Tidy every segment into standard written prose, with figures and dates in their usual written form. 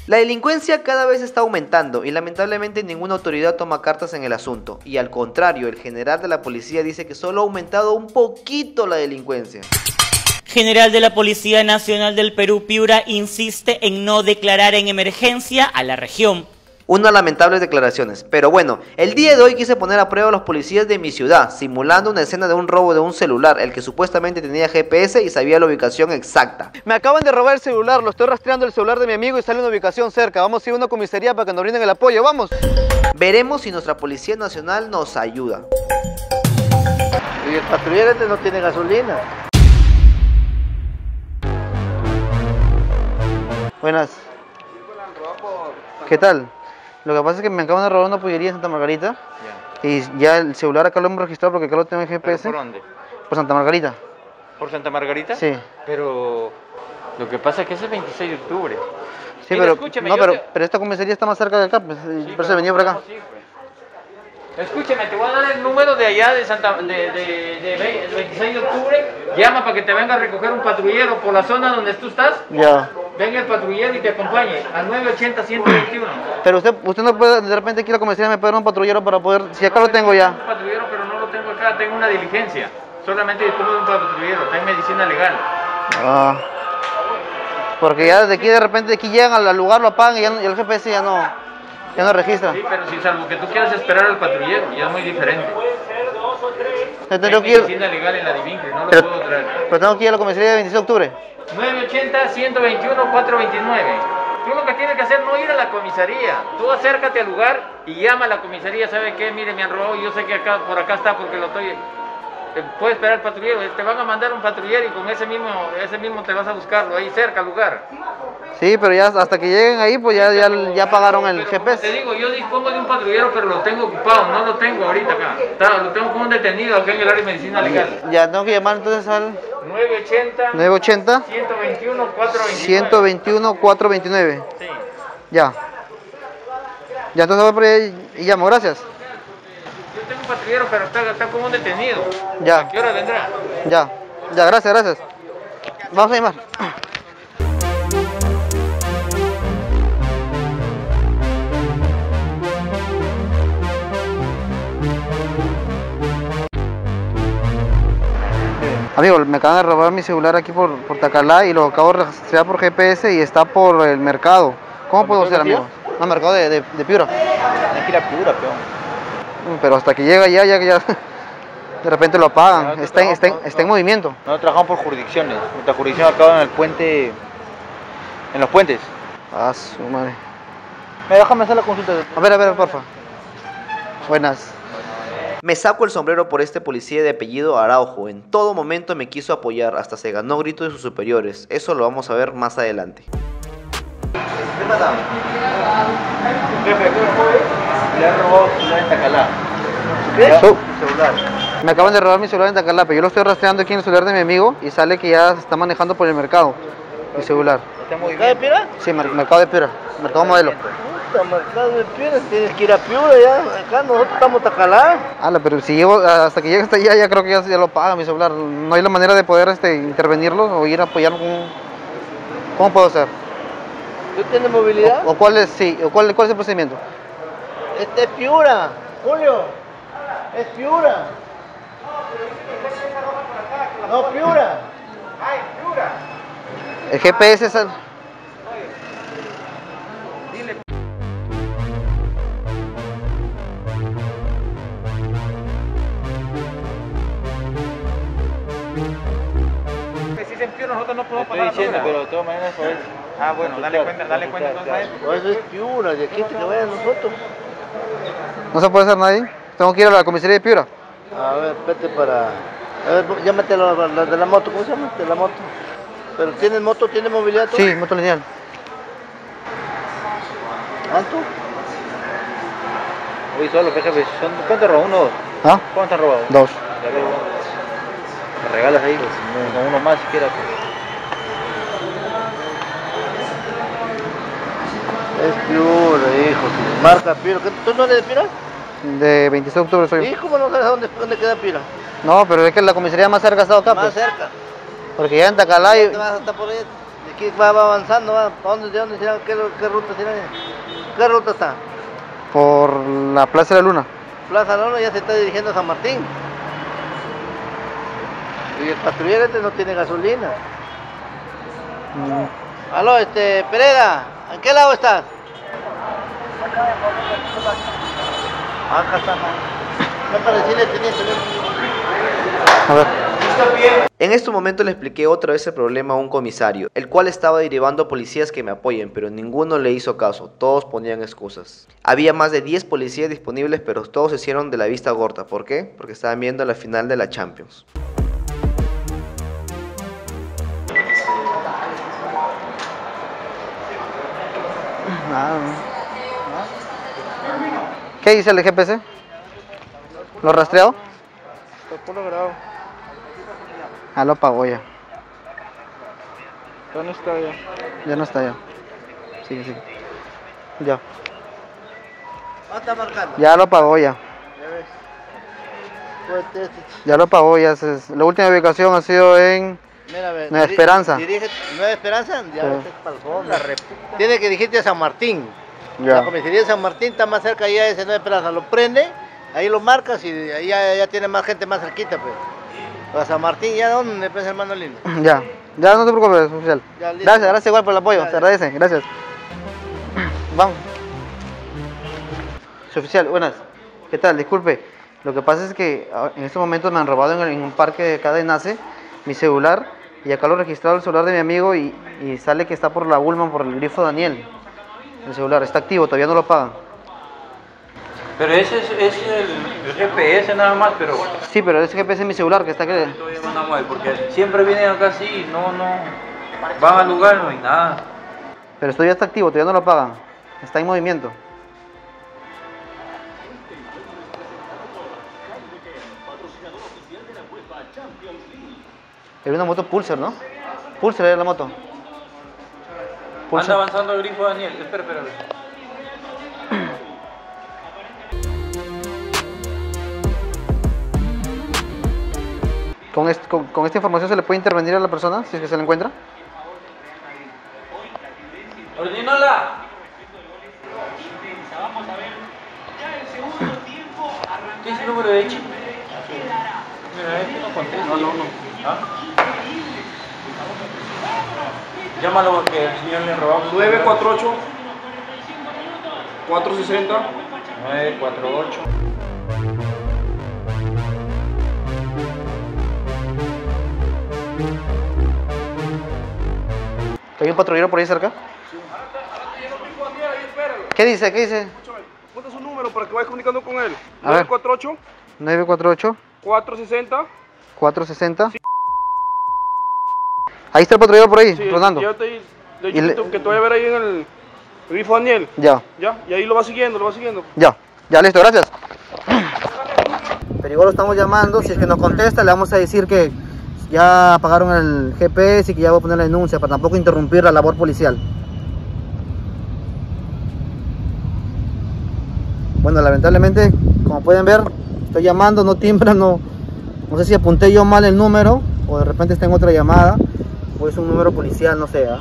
La delincuencia cada vez está aumentando y lamentablemente ninguna autoridad toma cartas en el asunto. Y al contrario, el general de la policía dice que solo ha aumentado un poquito la delincuencia. General de la Policía Nacional del Perú, Piura, insiste en no declarar en emergencia a la región. Unas lamentables declaraciones, pero bueno, el día de hoy quise poner a prueba a los policías de mi ciudad, simulando una escena de un robo de un celular, el que supuestamente tenía GPS y sabía la ubicación exacta. Me acaban de robar el celular, lo estoy rastreando el celular de mi amigo y sale una ubicación cerca. Vamos a ir a una comisaría para que nos brinden el apoyo, vamos. Veremos si nuestra Policía Nacional nos ayuda. Y el patrullero este no tiene gasolina. Buenas. ¿Qué tal? Lo que pasa es que me acaban de robar una pollería en Santa Margarita. Y ya el celular acá lo hemos registrado porque acá lo tengo en GPS. ¿Por dónde? Por Santa Margarita. ¿Por Santa Margarita? Sí. Pero lo que pasa es que ese es 26 de octubre. Sí, Mira, pero, escúchame, no, yo pero esta comisaría está más cerca de acá, pues, Sí, por eso he venido por acá. sí, pues. Escúchame, te voy a dar el número de allá de 26 de octubre. Llama para que te venga a recoger un patrullero por la zona donde tú estás. Ya. Venga el patrullero y te acompañe al 980-121. Pero usted no puede, de repente aquí a la comisaría me puede dar un patrullero para poder, si acá lo tengo ya. Un patrullero, pero no lo tengo acá, tengo una diligencia. Solamente dispongo de un patrullero, está en medicina legal. Ah. Porque ya desde aquí de repente de aquí llegan al lugar, lo apagan y, y el GPS ya no registra. Sí, pero si salvo que tú quieras esperar al patrullero, ya es muy diferente. Tengo que Medicina legal en la Divincre, no lo puedo traer. Pero tengo que ir a la comisaría de 26 de octubre. 980-121-429. Tú lo que tienes que hacer no ir a la comisaría. Tú acércate al lugar y llama a la comisaría. ¿Sabe qué? Mire, me han robado. Yo sé que acá, por acá está porque lo estoy... Puede esperar el patrullero. Te van a mandar un patrullero y con ese mismo te vas a buscarlo ahí cerca al lugar. Sí, pero ya hasta que lleguen ahí, pues ya pagaron el Pero, GPS. Te digo, yo dispongo de un patrullero, pero lo tengo ocupado. No lo tengo ahorita acá. Lo tengo como un detenido acá en el área de medicina legal. Ya tengo que llamar entonces al 980 121-429. Sí. Ya. Ya entonces voy por ahí y llamo, gracias. Yo tengo un patrullero, pero está como un detenido. Ya. ¿A qué hora vendrá? Ya, gracias. Vamos a llamar. Amigo, me acaban de robar mi celular aquí por Tacalá y lo acabo de rastrear por GPS y está por el mercado. ¿Cómo puedo hacer, amigo? No, mercado de Piura. Hay que ir a Piura, peón. Pero hasta que llega ya de repente lo apagan. Está en movimiento. Nosotros trabajamos por jurisdicciones. Nuestra jurisdicción acaba en el puente, en los puentes. Ah, su madre. Déjame hacer la consulta. A ver, porfa. Buenas. Me saco el sombrero por este policía de apellido Araujo. En todo momento me quiso apoyar, hasta se ganó gritos de sus superiores. Eso lo vamos a ver más adelante. ¿Qué pasa? Jefe, le han robado su celular en Tacalá. ¿Qué? Su celular. Me acaban de robar mi celular en Tacalá, pero yo lo estoy rastreando aquí en el celular de mi amigo y sale que ya se está manejando por el mercado. Mi celular. ¿Mercado de Piura? Sí, mercado de Piura. Mercado Modelo. Puta, mercado de Piura, tienes que ir a Piura ya. Acá nosotros estamos Tacalá. Pero si llego, hasta que llegue hasta allá, ya creo que ya lo paga mi celular. No hay la manera de poder intervenirlo o ir a apoyarlo con... ¿Cómo puedo hacer? ¿Tú tienes movilidad? ¿O cuál es el procedimiento? Este es Piura, Julio. Es Piura. No, Piura. Ay, Piura. El GPS es el... Nosotros no podemos Estoy diciendo, pero de todas maneras por eso. Ah, bueno, dale cuenta entonces a él. No, eso es Piura, de aquí que vayan nosotros. ¿No se puede hacer nadie? Tengo que ir a la comisaría de Piura. A ver, vete para... A ver, llámate a la de la moto, ¿cómo se llama? De la moto. ¿Pero tienes moto, tienes movilidad tú? Sí, moto lineal. ¿Cuánto? Oye, solo, jefe, ¿cuánto robó? ¿Uno o dos? ¿Ah? ¿Cuánto han robado? Dos. Ya veo. Me regalas ahí, pues, con uno más siquiera. Pues. Es Piura, hijo. Marca Piura. ¿Tú no eres de Piura? De 26 de octubre soy. ¿Y cómo no sabes dónde queda Piura? No, pero es que la comisaría más cerca ha estado acá. Más pues. cerca. Porque ya en Tacalá ¿Te vas a estar por ahí? De aquí va avanzando, va. ¿De dónde será? ¿Qué ruta será? ¿Qué ruta está? Por la Plaza de la Luna. Plaza Luna ya se está dirigiendo a San Martín. Y el patrullero este no tiene gasolina. Aló, Pereda, ¿en qué lado estás? Acá está. No para decirle, teniente. A ver. En este momento le expliqué otra vez el problema a un comisario, el cual estaba derivando a policías que me apoyen, pero ninguno le hizo caso, todos ponían excusas. Había más de 10 policías disponibles, pero todos se hicieron de la vista gorda. ¿Por qué? Porque estaban viendo la final de la Champions. ¿Qué dice el GPS? ¿Lo rastreado? Está logrado. Ah, lo apagó ya. Ya no está ya. Ya no está ya. Sigue, sigue. Ya. Está marcando. Ya lo apagó ya. Ya ves. Ya lo apagó ya. La última ubicación ha sido en Mira, a ver, Nueva Esperanza. ¿Nueva Esperanza? Ya Sí. ves, es para el fondo. Tiene que dirigirte a San Martín. Ya. La comisaría de San Martín está más cerca ya de ese Nueva Esperanza. Lo prende, ahí lo marcas y ahí ya tiene más gente más cerquita, pues. A San Martín, ¿ya dónde, pues, hermano lindo? Ya. Ya no te preocupes, oficial. Ya, listo. Gracias igual por el apoyo. Ya, Se agradece. Gracias. Vamos. Oficial, buenas. ¿Qué tal? Disculpe. Lo que pasa es que en estos momentos me han robado en un parque de acá de Nace mi celular y acá lo he registrado el celular de mi amigo y sale que está por la Bullman, por el grifo Daniel. El celular está activo, todavía no lo pagan. Pero ese es el GPS nada más, pero Sí, pero ese GPS es mi celular que está aquí. todavía no mueve, porque siempre vienen acá así y no van al lugar, no hay nada. Pero esto ya está activo, todavía no lo pagan. Está en movimiento. Era una moto Pulsar, ¿no? Pulsar era la moto. Anda Pulsar. avanzando el grifo Daniel, espera. Con esta información se le puede intervenir a la persona si es que se la encuentra. ¡Ordinola! ¿Qué es el número de H? Mira, este no contesta. No. ¿Ah? Llámalo que el señor le robamos. 948 460 948. ¿Hay un patrullero por ahí cerca? ¿Qué dice? ¿Qué dice? Ponte su número para que vayas comunicando con él. A ver. 948 948 460. 460. Ahí está el patrullero por ahí, Sí, rodando. ya le Y dije que te voy a ver ahí en el grifo Daniel. Ya, Ya, y ahí lo va siguiendo. ya listo, gracias. Pero igual lo estamos llamando, si es que nos contesta le vamos a decir que ya apagaron el GPS y que ya voy a poner la denuncia para tampoco interrumpir la labor policial. Bueno, lamentablemente, como pueden ver, estoy llamando, no timbra, no sé si apunté yo mal el número o de repente está en otra llamada o es un número policial, no sé, ¿eh?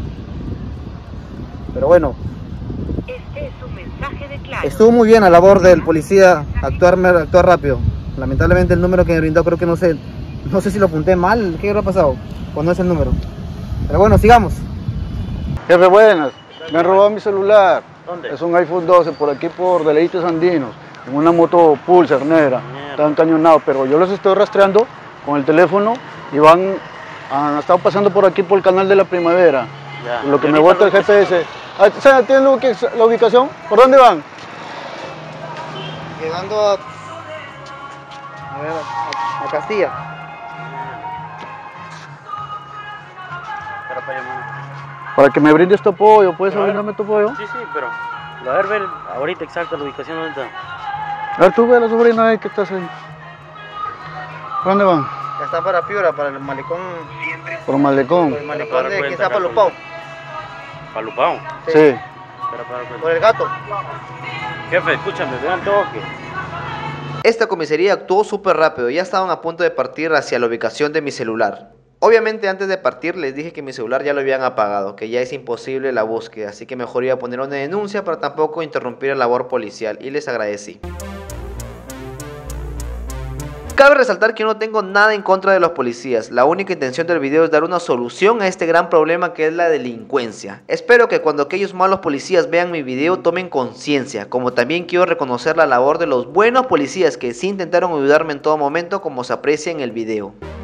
Pero bueno, Este es un mensaje de claro. estuvo muy bien la labor del policía actuar rápido. Lamentablemente el número que me brindó creo que no sé si lo apunté mal, ¿qué habrá pasado? O no es el número. Pero bueno, sigamos. Jefe, buenas. Me han robado mi celular. ¿Dónde? Es un iPhone 12 por aquí por Deleites Andinos. En una moto Pulsar negra. Está encañonado, pero yo los estoy rastreando con el teléfono y han estado pasando por aquí por el canal de la Primavera. Ya. Lo que me bota el GPS. ¿Tienen la ubicación? ¿Por dónde van? Llegando a Castilla. Para que me brindes tu apoyo. ¿Puedes brindarme tu apoyo? Sí, pero a ver ahorita exacta la ubicación dónde está. A ver, tú ve a la sobrina ahí que estás ahí. ¿Por dónde van? Ya está para Piura, para el malecón. Por Malecón. Por el malecón de que está para Lupao. ¿Palupao? Sí. Espera. Por el gato. Jefe, escúchame, vean toque. Esta comisaría actuó súper rápido, ya estaban a punto de partir hacia la ubicación de mi celular. Obviamente antes de partir les dije que mi celular ya lo habían apagado, que ya es imposible la búsqueda, así que mejor iba a poner una denuncia para tampoco interrumpir la labor policial, y les agradecí. Cabe resaltar que yo no tengo nada en contra de los policías, la única intención del video es dar una solución a este gran problema que es la delincuencia. Espero que cuando aquellos malos policías vean mi video tomen conciencia, como también quiero reconocer la labor de los buenos policías que sí intentaron ayudarme en todo momento como se aprecia en el video.